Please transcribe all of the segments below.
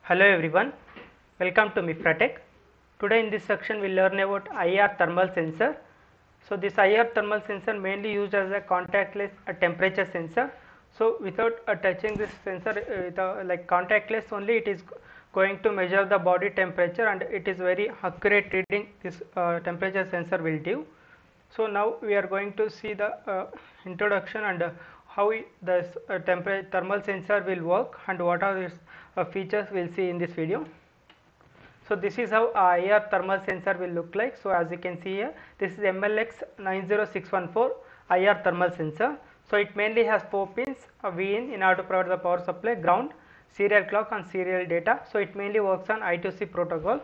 Hello everyone, welcome to Mifratech. Today in this section we will learn about IR thermal sensor. So this IR thermal sensor mainly used as a contactless temperature sensor. So without touching this sensor like contactless only, it is going to measure the body temperature and it is very accurate reading this temperature sensor will give. So now we are going to see the introduction and how the thermal sensor will work and what are its features we will see in this video. So this is how IR thermal sensor will look like. So as you can see here, this is MLX 90614 IR thermal sensor. So it mainly has 4 pins, a VIN in order to provide the power supply, ground, serial clock and serial data. So it mainly works on I2C protocol.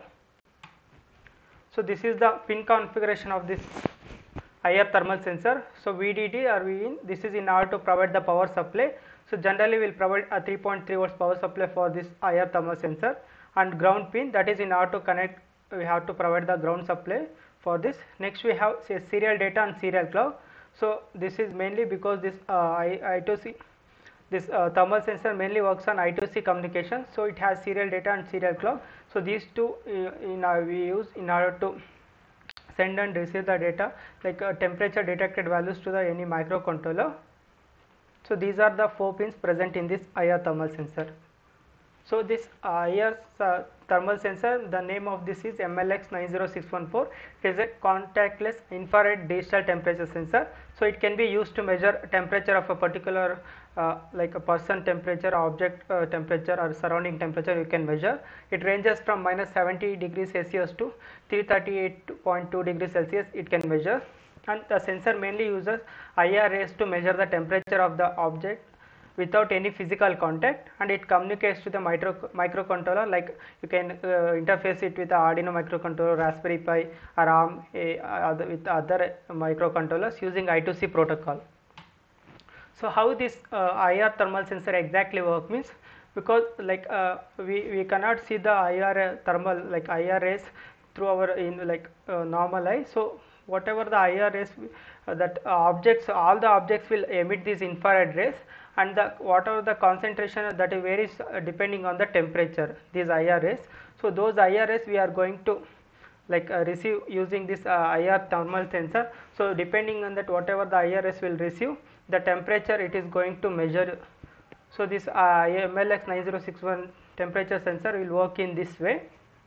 So this is the pin configuration of this IR thermal sensor. So VDD or VIN, this is in order to provide the power supply. So generally we will provide a 3.3 volts power supply for this IR thermal sensor, and ground pin, that is in order to connect, we have to provide the ground supply for this. Next we have serial data and serial clock. So this is mainly because this I2C, this thermal sensor mainly works on I2C communication. So it has serial data and serial clock. So these two we use in order to send and receive the data like temperature detected values to the any microcontroller. So these are the 4 pins present in this IR thermal sensor. So this IR thermal sensor, the name of this is MLX 90614. It is a contactless infrared digital temperature sensor. So it can be used to measure temperature of a particular like a person temperature, object temperature or surrounding temperature you can measure. It ranges from -70 degrees Celsius to 338.2 degrees Celsius it can measure, and the sensor mainly uses IR rays to measure the temperature of the object without any physical contact, and it communicates to the microcontroller, like you can interface it with the Arduino microcontroller, Raspberry Pi or ARM with other microcontrollers using I2C protocol. So how this IR thermal sensor exactly work means, because like we cannot see the IR thermal like IR rays through our normal eye. So whatever the IR rays that objects, all the objects will emit these infrared rays, and the whatever the concentration that varies depending on the temperature, these IR rays. So those IR rays we are going to like receive using this IR thermal sensor. So depending on that whatever the IR rays will receive, the temperature it is going to measure. So this MLX 9061 temperature sensor will work in this way.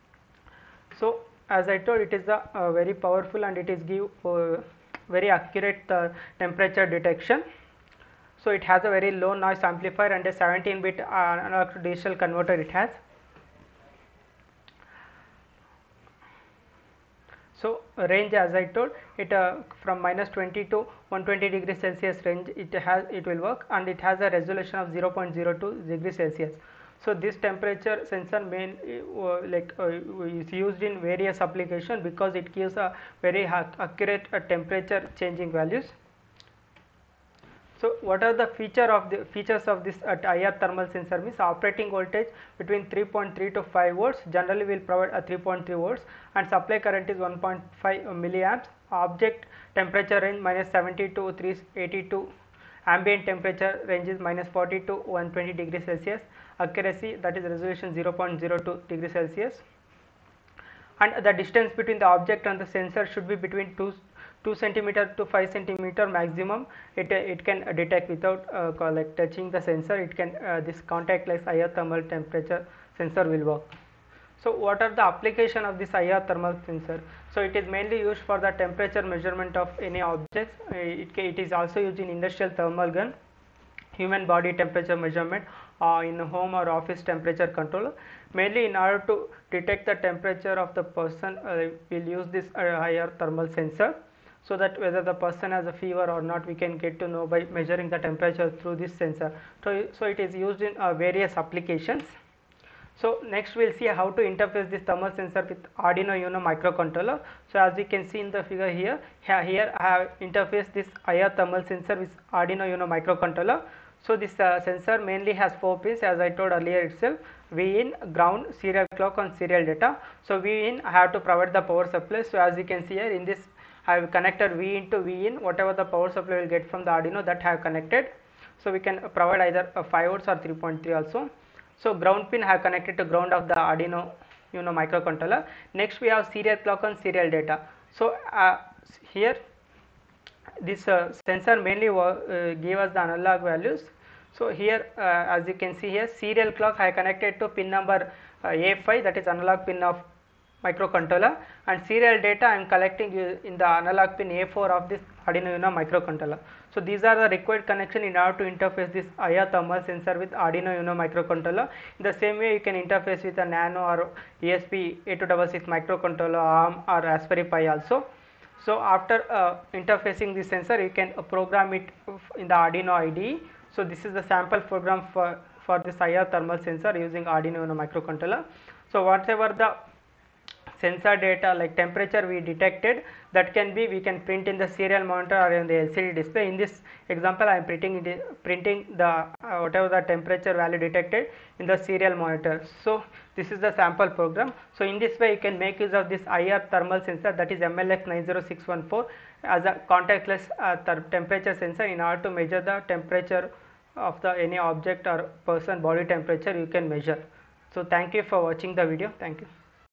So as I told, it is a very powerful and it is give very accurate temperature detection. So it has a very low noise amplifier and a 17-bit analog to digital converter it has. So range, as I told, it from -20 to 120 degrees Celsius range it will work, and it has a resolution of 0.02 degrees Celsius. So this temperature sensor is used in various applications because it gives a very accurate temperature changing values. So what are the features of this IR thermal sensor means, operating voltage between 3.3 to 5 volts, generally will provide a 3.3 volts, and supply current is 1.5 milliamps. Object temperature range -70 to 382, ambient temperature range is -40 to 120 degrees Celsius, accuracy, that is resolution 0.02 degrees Celsius, and the distance between the object and the sensor should be between 2 centimeter to 5 centimeter maximum. It can detect without like touching the sensor. It can this contactless IR thermal temperature sensor will work. So what are the application of this IR thermal sensor? So it is mainly used for the temperature measurement of any objects. It is also used in industrial thermal gun, human body temperature measurement, in home or office temperature control. Mainly in order to detect the temperature of the person, we'll use this IR thermal sensor, so that whether the person has a fever or not, we can get to know by measuring the temperature through this sensor. So it is used in various applications. So next we will see how to interface this thermal sensor with Arduino Uno microcontroller. So as you can see in the figure here, here I have interfaced this IR thermal sensor with Arduino Uno microcontroller. So this sensor mainly has 4 pins, as I told earlier itself: VIN, ground, serial clock and serial data. So VIN, I have to provide the power supply. So as you can see here, in this I have connected VIN to VIN, whatever the power supply will get from the Arduino, that I have connected. So we can provide either 5 volts or 3.3 also. So ground pin have connected to ground of the Arduino microcontroller. Next we have serial clock and serial data. So here this sensor mainly give us the analog values. So here as you can see here, serial clock I connected to pin number A5, that is analog pin of microcontroller, and serial data I am collecting in the analog pin A4 of this Arduino Uno microcontroller. So these are the required connection in order to interface this IR thermal sensor with Arduino Uno microcontroller. In the same way you can interface with a Nano or ESP8266 microcontroller, ARM or Raspberry Pi also. So after interfacing the sensor, you can program it in the Arduino IDE. So this is the sample program for this IR thermal sensor using Arduino Uno microcontroller. So whatever the sensor data like temperature we detected, that can be, we can print in the serial monitor or in the LCD display. In this example I am printing the whatever the temperature value detected in the serial monitor. So this is the sample program. So in this way you can make use of this IR thermal sensor, that is MLX90614, as a contactless temperature sensor in order to measure the temperature of the any object or person body temperature you can measure. So thank you for watching the video. Thank you.